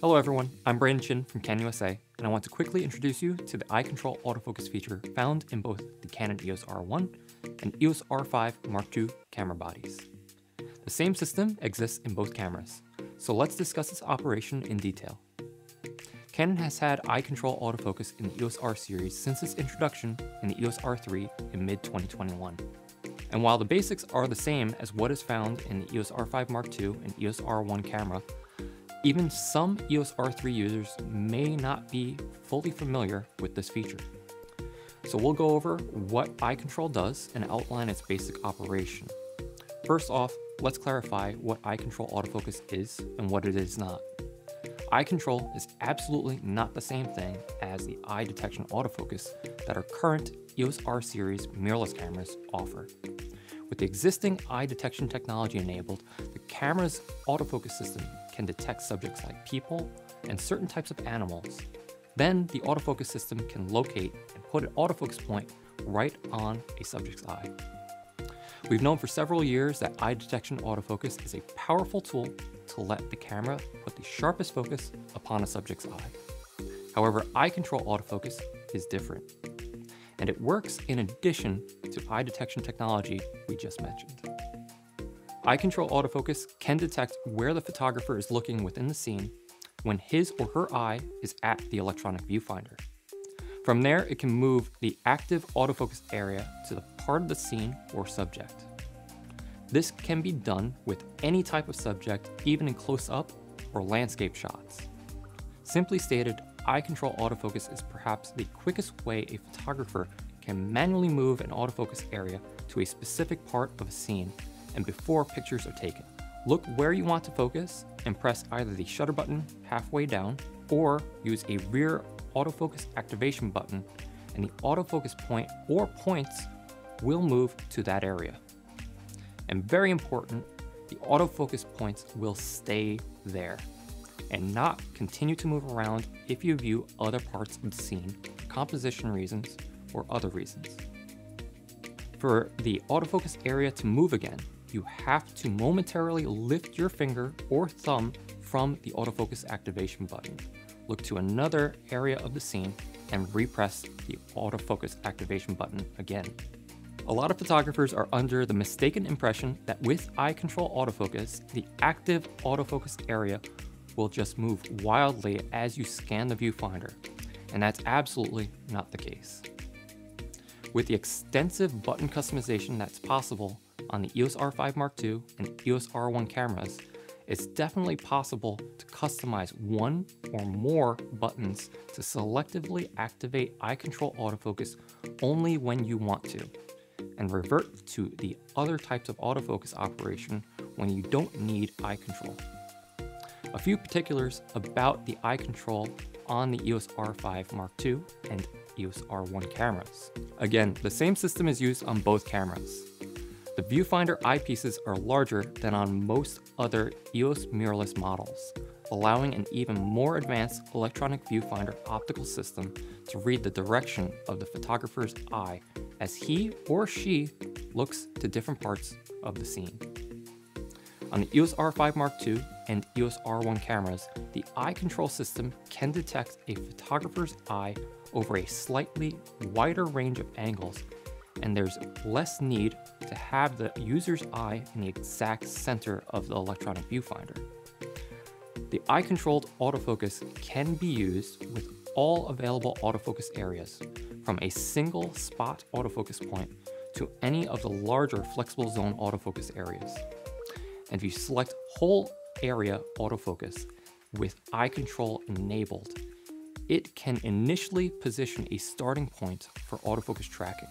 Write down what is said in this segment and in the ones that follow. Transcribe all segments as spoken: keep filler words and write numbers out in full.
Hello everyone, I'm Brandon Chin from Canon U S A, and I want to quickly introduce you to the eye control autofocus feature found in both the Canon E O S R one and E O S R five Mark two camera bodies. The same system exists in both cameras, so let's discuss its operation in detail. Canon has had eye control autofocus in the E O S R series since its introduction in the E O S R three in mid twenty twenty-one. And while the basics are the same as what is found in the E O S R five Mark two and E O S R one camera, even some E O S R three users may not be fully familiar with this feature. So we'll go over what eye control does and outline its basic operation. First off, let's clarify what eye control autofocus is and what it is not. Eye control is absolutely not the same thing as the eye detection autofocus that our current E O S R series mirrorless cameras offer. With the existing eye detection technology enabled, the camera's autofocus system can detect subjects like people and certain types of animals. Then the autofocus system can locate and put an autofocus point right on a subject's eye. We've known for several years that eye detection autofocus is a powerful tool to let the camera put the sharpest focus upon a subject's eye. However, eye control autofocus is different, and it works in addition to eye detection technology we just mentioned. Eye control autofocus can detect where the photographer is looking within the scene when his or her eye is at the electronic viewfinder. From there, it can move the active autofocus area to the part of the scene or subject. This can be done with any type of subject, even in close-up or landscape shots. Simply stated, eye control autofocus is perhaps the quickest way a photographer can manually move an autofocus area to a specific part of a scene and before pictures are taken. Look where you want to focus and press either the shutter button halfway down or use a rear autofocus activation button, and the autofocus point or points will move to that area. And very important, the autofocus points will stay there and not continue to move around if you view other parts of the scene for composition reasons or other reasons. For the autofocus area to move again, you have to momentarily lift your finger or thumb from the autofocus activation button. Look to another area of the scene and repress the autofocus activation button again. A lot of photographers are under the mistaken impression that with eye control autofocus, the active autofocus area will just move wildly as you scan the viewfinder, and that's absolutely not the case. With the extensive button customization that's possible on the E O S R five Mark two and E O S R one cameras, it's definitely possible to customize one or more buttons to selectively activate eye control autofocus only when you want to, and revert to the other types of autofocus operation when you don't need eye control. A few particulars about the eye control on the E O S R five Mark two and E O S R one cameras. Again, the same system is used on both cameras. The viewfinder eyepieces are larger than on most other E O S mirrorless models, allowing an even more advanced electronic viewfinder optical system to read the direction of the photographer's eye as he or she looks to different parts of the scene. On the E O S R five Mark two and E O S R one cameras, the eye control system can detect a photographer's eye over a slightly wider range of angles, and there's less need to have the user's eye in the exact center of the electronic viewfinder. The eye-controlled autofocus can be used with all available autofocus areas, from a single spot autofocus point to any of the larger flexible zone autofocus areas. And if you select whole area autofocus with eye control enabled, it can initially position a starting point for autofocus tracking.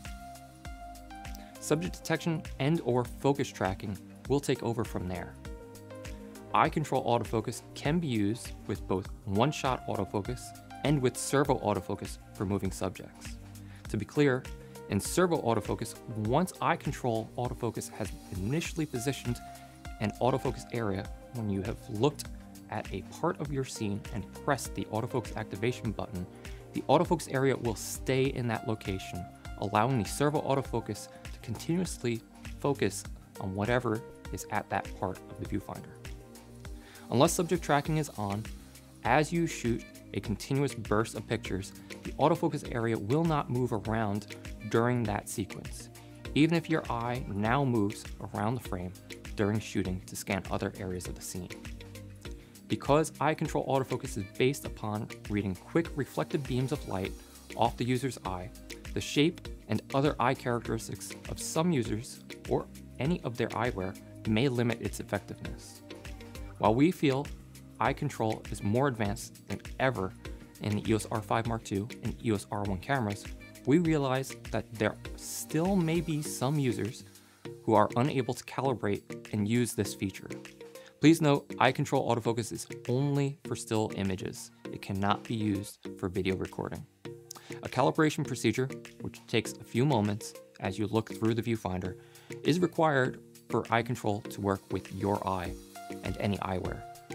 Subject detection and or focus tracking will take over from there. Eye control autofocus can be used with both one-shot autofocus and with servo autofocus for moving subjects. To be clear, in servo autofocus, once eye control autofocus has initially positioned an autofocus area, when you have looked at a part of your scene and pressed the autofocus activation button, the autofocus area will stay in that location, allowing the servo autofocus to continuously focus on whatever is at that part of the viewfinder. Unless subject tracking is on, as you shoot a continuous burst of pictures, the autofocus area will not move around during that sequence, even if your eye now moves around the frame during shooting to scan other areas of the scene. Because eye control autofocus is based upon reading quick reflected beams of light off the user's eye, the shape and other eye characteristics of some users or any of their eyewear may limit its effectiveness. While we feel eye control is more advanced than ever in the E O S R five Mark two and E O S R one cameras, we realize that there still may be some users who are unable to calibrate and use this feature. Please note, eye control autofocus is only for still images. It cannot be used for video recording. A calibration procedure, which takes a few moments as you look through the viewfinder, is required for eye control to work with your eye and any eyewear.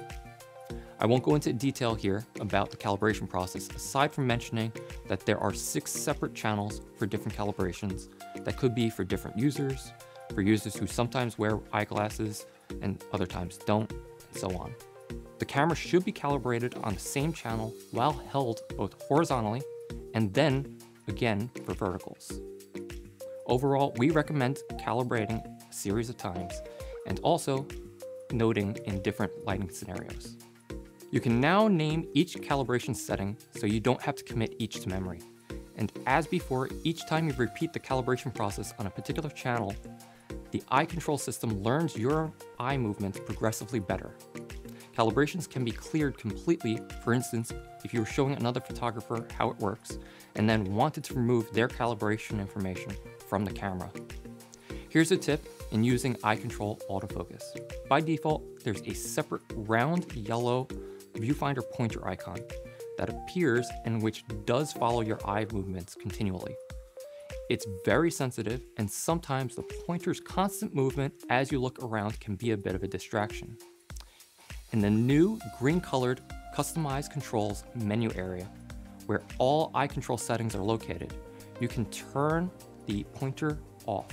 I won't go into detail here about the calibration process, aside from mentioning that there are six separate channels for different calibrations that could be for different users, for users who sometimes wear eyeglasses and other times don't, and so on. The camera should be calibrated on the same channel while held both horizontally and then again for verticals. Overall, we recommend calibrating a series of times and also noting in different lighting scenarios. You can now name each calibration setting so you don't have to commit each to memory. And as before, each time you repeat the calibration process on a particular channel, the eye control system learns your eye movements progressively better. Calibrations can be cleared completely, for instance, if you were showing another photographer how it works and then wanted to remove their calibration information from the camera. Here's a tip in using eye control autofocus. By default, there's a separate round yellow viewfinder pointer icon that appears and which does follow your eye movements continually. It's very sensitive, and sometimes the pointer's constant movement as you look around can be a bit of a distraction. In the new green-colored Customized Controls menu area, where all eye control settings are located, you can turn the pointer off.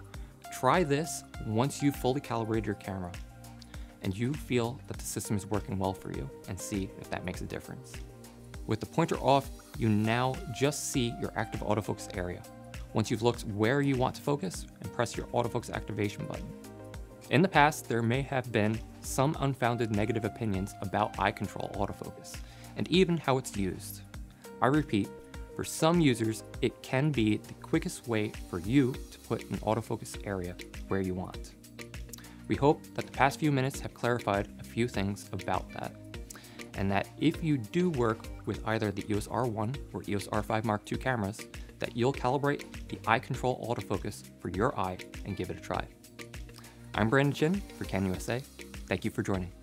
Try this once you've fully calibrated your camera and you feel that the system is working well for you, and see if that makes a difference. With the pointer off, you now just see your active autofocus area. Once you've looked where you want to focus, and press your autofocus activation button. In the past, there may have been some unfounded negative opinions about eye control autofocus, and even how it's used. I repeat, for some users, it can be the quickest way for you to put an autofocus area where you want. We hope that the past few minutes have clarified a few things about that, and that if you do work with either the E O S R one or E O S R five Mark two cameras, that you'll calibrate the eye control autofocus for your eye and give it a try. I'm Brandon Chin for Can U S A. Thank you for joining.